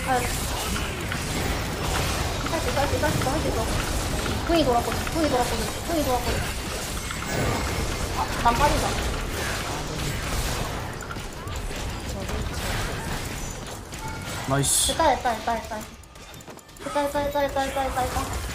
아, 할 수 있어. 궁이 돌았거든. 난 빠지자. 나이스. 됐다.